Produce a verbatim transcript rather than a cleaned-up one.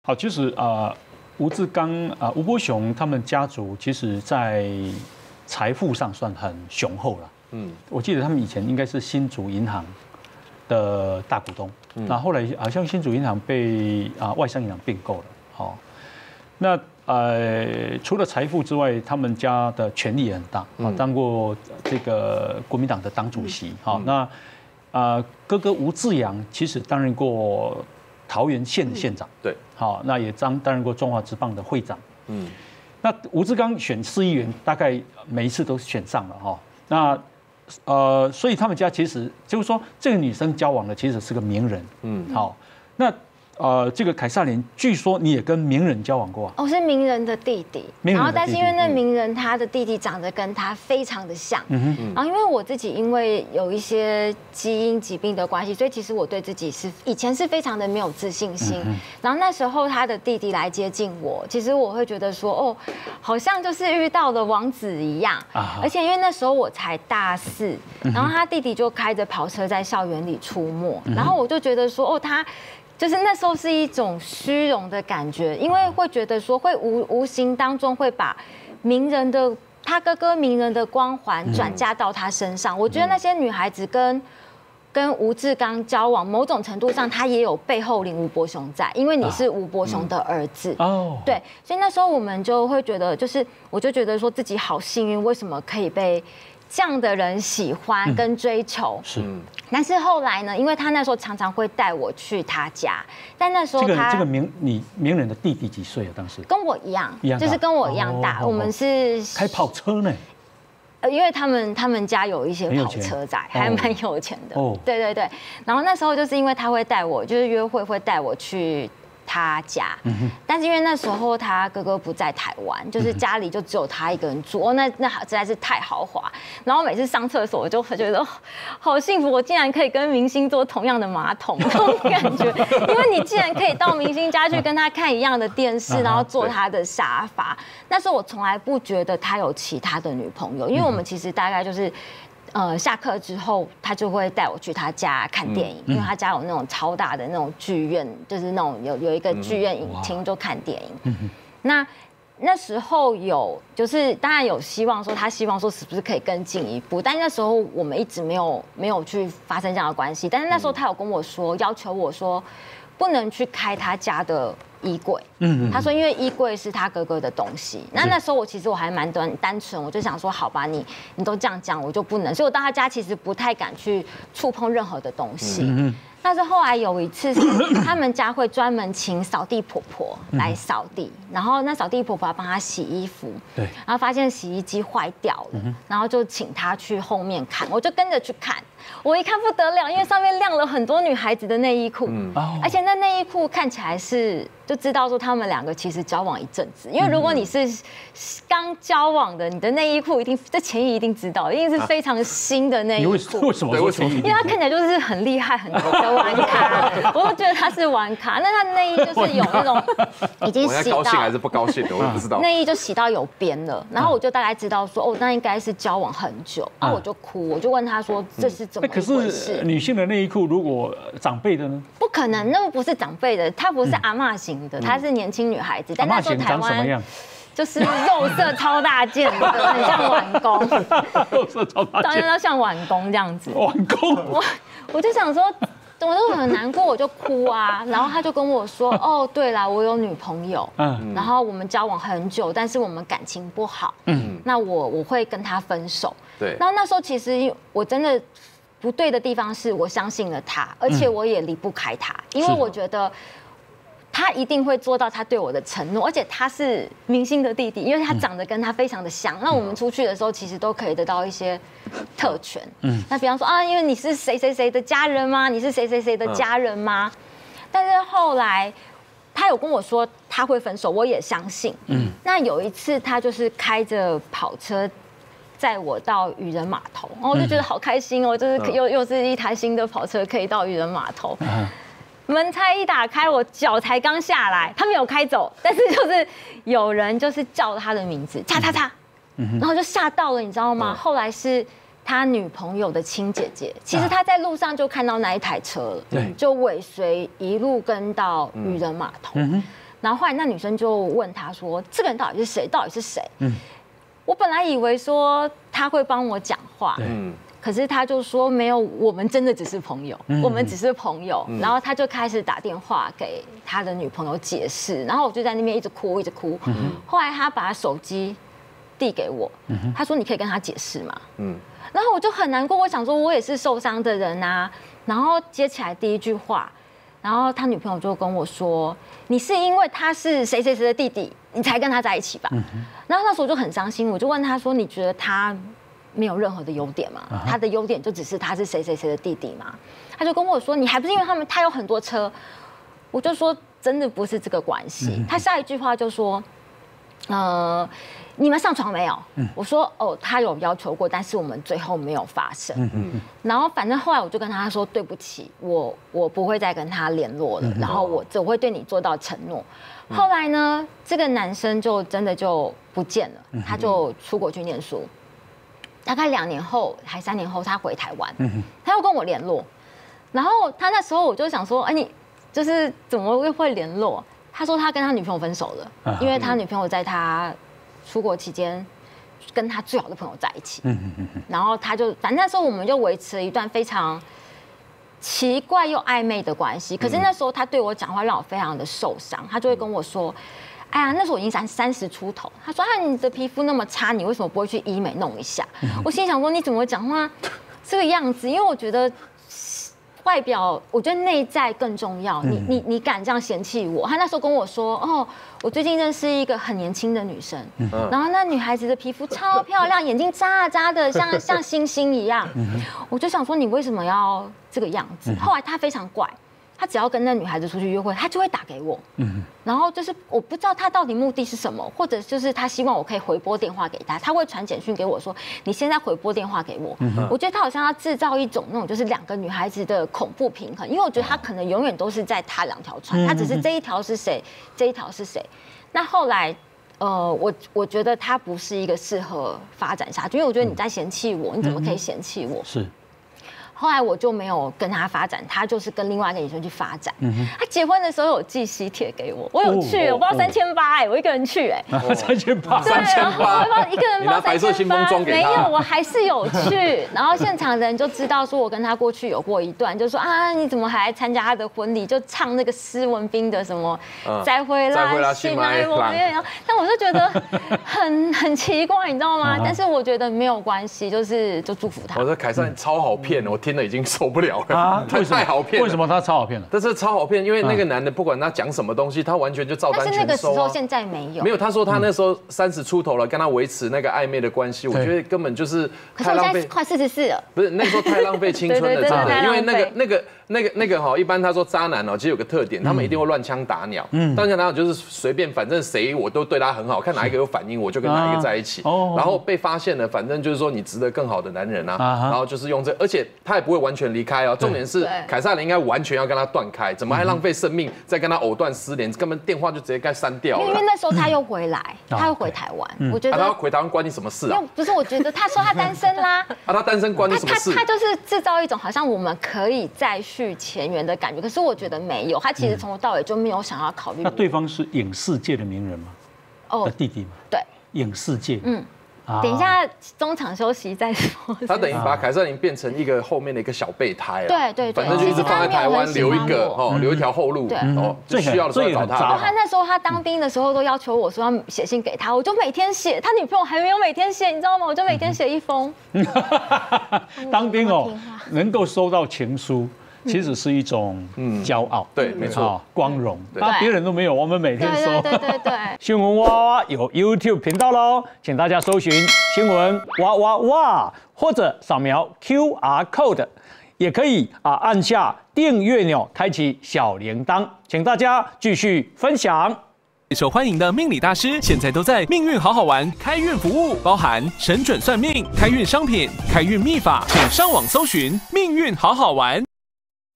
好，其实啊、呃，吴志刚啊、呃，吴伯雄他们家族其实在财富上算很雄厚了。嗯，我记得他们以前应该是新竹银行的大股东，嗯、那后来好像新竹银行被啊、呃、外商银行并购了。好、哦，那呃除了财富之外，他们家的权力也很大，啊、嗯，当过这个国民党的党主席。好、嗯，那啊、呃、哥哥吴志阳其实担任过桃园县的县长，对，好，那也当担任过中华职棒的会长，嗯，那吴志刚选市议员，大概每一次都选上了哈，那呃，所以他们家其实就是说，这个女生交往的其实是个名人，嗯，好，那呃，这个凯撒琳，据说你也跟名人交往过啊？ 我是名人的弟弟， 然后但是因为那名人他的弟弟长得跟他非常的像，嗯嗯，然后因为我自己因为有一些基因疾病的关系，所以其实我对自己是以前是非常的没有自信心。嗯、然后那时候他的弟弟来接近我，其实我会觉得说，哦，好像就是遇到了王子一样。啊、而且因为那时候我才大四，然后他弟弟就开着跑车在校园里出没，嗯、然后我就觉得说，哦，他。就是那时候是一种虚荣的感觉，因为会觉得说会无无形当中会把名人的他哥哥名人的光环转嫁到他身上。我觉得那些女孩子跟跟吴志刚交往，某种程度上他也有背后领吴伯雄在，因为你是吴伯雄的儿子。哦，对，所以那时候我们就会觉得，就是我就觉得说自己好幸运，为什么可以被这样的人喜欢跟追求？是。但是后来呢，因为他那时候常常会带我去他家，但那时候他这个这个名你名人的弟弟几岁啊？当时跟我一样，一样就是跟我一样大。我们是开跑车呢， 呃，因为他们他们家有一些跑车仔，还蛮有钱的。哦，对对对。然后那时候就是因为他会带我，就是约会会带我去他家，但是因为那时候他哥哥不在台湾，就是家里就只有他一个人住，哦，那那实在是太豪华。然后每次上厕所，我就觉得、哦、好幸福，我竟然可以跟明星坐同样的马桶，那种感觉。因为你既然可以到明星家去跟他看一样的电视，然后坐他的沙发，那时候我从来不觉得他有其他的女朋友，因为我们其实大概就是。呃，下课之后，他就会带我去他家看电影，嗯、因为他家有那种超大的那种剧院，就是那种有有一个剧院影厅，就看电影。嗯、那那时候有，就是当然有希望说，他希望说是不是可以更进一步，但是那时候我们一直没有没有去发生这样的关系。但是那时候他有跟我说，要求我说，不能去开他家的衣柜，嗯，他说因为衣柜是他哥哥的东西。那那时候我其实我还蛮单单纯，我就想说好吧，你你都这样讲，我就不能。所以我到他家其实不太敢去触碰任何的东西。嗯，但是后来有一次，他们家会专门请扫地婆婆来扫地，然后那扫地婆婆要帮他洗衣服，对，然后发现洗衣机坏掉了，然后就请他去后面看，我就跟着去看。我一看不得了，因为上面晾了很多女孩子的内衣裤，嗯、而且那内衣裤看起来是就知道说他们两个其实交往一阵子。因为如果你是刚交往的，你的内衣裤一定这前衣一定知道，一定是非常新的内衣裤。 为什么？为什么？ 因为他看起来就是很厉害、很的玩咖，我就觉得他是玩咖。那他内衣就是有那种已经洗到， 高兴还是不高兴的，我也不知道。 内衣就洗到有边了，然后我就大概知道说，哦，那应该是交往很久。然后我就哭，我就问他说，这是怎么？ 可是女性的内衣裤，如果长辈的呢？ 不可能，那不是长辈的，她不是阿嬷型的，她是年轻女孩子。 但那时候台湾就是肉色超大件的，很像碗公， 肉色超大件， 当然要像碗公这样子。 碗公， 我我就想说，我都很难过，我就哭啊。然后他就跟我说，哦，对啦，我有女朋友，嗯，然后我们交往很久，但是我们感情不好，嗯，那我我会跟他分手。对，然后那时候其实我真的。不对的地方是我相信了他，而且我也离不开他，因为我觉得他一定会做到他对我的承诺，而且他是明星的弟弟，因为他长得跟他非常的像。那我们出去的时候，其实都可以得到一些特权。嗯，那比方说啊，因为你是谁谁谁的家人吗？你是谁谁谁的家人吗？但是后来他有跟我说他会分手，我也相信。嗯，那有一次他就是开着跑车。载我到渔人码头，然后我就觉得好开心哦，就是又又是一台新的跑车可以到渔人码头。门才一打开，我脚才刚下来，他没有开走，但是就是有人就是叫他的名字，叉叉叉，然后就吓到了，你知道吗？后来是他女朋友的亲姐姐，其实他在路上就看到那一台车了，就尾随一路跟到渔人码头。 然后后来那女生就问他说：“这个人到底是谁？到底是谁？”嗯，我本来以为说他会帮我讲话，嗯，可是他就说没有，我们真的只是朋友，嗯、我们只是朋友。嗯、然后他就开始打电话给他的女朋友解释，然后我就在那边一直哭，一直哭。嗯、后来他把手机递给我，嗯、他说：“你可以跟他解释嘛。”嗯，然后我就很难过，我想说我也是受伤的人啊。然后接起来第一句话。然后他女朋友就跟我说：“你是因为他是谁谁谁的弟弟，你才跟他在一起吧？”嗯、然后那时候我就很伤心，我就问他说：“你觉得他没有任何的优点吗？他的优点就只是他是谁谁谁的弟弟吗？”他就跟我说：“你还不是因为他们他有很多车？”我就说：“真的不是这个关系。嗯”他下一句话就说：“呃。”你们上床没有？嗯、我说哦，他有要求过，但是我们最后没有发生。嗯嗯、然后反正后来我就跟他说对不起，我我不会再跟他联络了，嗯、然后我只会对你做到承诺。嗯、后来呢，这个男生就真的就不见了，嗯、他就出国去念书。大概两年后还三年后，他回台湾，嗯、他又跟我联络。然后他那时候我就想说，哎，你就是怎么会会联络？他说他跟他女朋友分手了，啊、因为他女朋友在他出国期间，跟他最好的朋友在一起，嗯嗯嗯，然后他就，反正那时候我们就维持了一段非常奇怪又暧昧的关系。可是那时候他对我讲话让我非常的受伤，他就会跟我说：“哎呀，那时候我已经三三十出头。”他说：“啊，你的皮肤那么差，你为什么不会去医美弄一下？”嗯、我心想说：“你怎么会讲话这个样子？”因为我觉得。外表，我觉得内在更重要。你你你敢这样嫌弃我？他那时候跟我说：“哦，我最近认识一个很年轻的女生，嗯、然后那女孩子的皮肤超漂亮，眼睛眨啊眨的，像像星星一样。嗯”我就想说，你为什么要这个样子？后来他非常怪。他只要跟那女孩子出去约会，他就会打给我，嗯，然后就是我不知道他到底目的是什么，或者就是他希望我可以回拨电话给他，他会传简讯给我说，你现在回拨电话给我，嗯、我觉得他好像要制造一种那种就是两个女孩子的恐怖平衡，因为我觉得他可能永远都是在踏两条船，他只是这一条是谁，这一条是谁。那后来，呃，我我觉得他不是一个适合发展下去，因为我觉得你在嫌弃我，你怎么可以嫌弃我？ 是。 后来我就没有跟他发展，他就是跟另外一个女生去发展。嗯、他结婚的时候有寄喜帖给我，我有去，哦、我包三千八哎，我一个人去哎， 三千八， 三千八，一个人包三千八，没有，我还是有去。然后现场的人就知道说我跟他过去有过一段，就说啊你怎么还来参加他的婚礼？就唱那个施文彬的什么再回来，醒来我没有。但我就觉得很很奇怪，你知道吗？但是我觉得没有关系，就是就祝福他。 我说凯撒你超好骗的，我听了已经受不了了啊！太太好骗了。 为什么他超好骗了？ 但是超好骗，因为那个男的不管他讲什么东西，他完全就照单全收啊。 但是那个时候现在没有。 没有，他说他那时候三十出头了，跟他维持那个暧昧的关系，我觉得根本就是太浪费。快四十四了。 不是那时候太浪费青春了，真的，因为那个那个那个那个哈，一般他说渣男哦，其实有个特点，他们一定会乱枪打鸟。嗯。乱枪打鸟就是随便，反正谁我都对他很好，看哪一个有反应，我就跟哪一个在一起。哦。然后被发现了，反正就是说你值得更好的男人啊。然后就是用这，而且他也不会完全离开哦。重点是凯撒琳应该完全要跟他断开，怎么还浪费生命再跟他藕断丝连？根本电话就直接该删掉了。 因为那时候他又回来，他又回台湾，我觉得他回台湾关你什么事啊？ 不是，我觉得他说他单身啦， 啊，他单身关你什么事？ 他就是制造一种好像我们可以再续前缘的感觉，可是我觉得没有，他其实从头到尾就没有想要考虑。 那对方是影视界的名人吗？哦，弟弟吗？ 对， 影视界，嗯。 等一下，中场休息再说。 他等于把凯瑟琳变成一个后面的一个小备胎了。 对对对， 反正就一直放在台湾，留一个哦，留一条后路。对哦，最需要的时候找他。 他那时候他当兵的时候都要求我说要写信给他，我就每天写。他女朋友还没有每天写，你知道吗？我就每天写一封。 当兵哦，能够收到情书。其实是一种骄傲， 对，没错， 光荣，那别人都没有，我们每天收。 对对对。 新闻哇哇有 YouTube 频道喽，请大家搜寻新闻哇哇哇，或者扫描 Q R code， 也可以啊按下订阅钮，开启小铃铛，请大家继续分享。 受欢迎的命理大师，现在都在命运好好玩开运服务，包含神准算命、开运商品、开运秘法，请上网搜寻命运好好玩。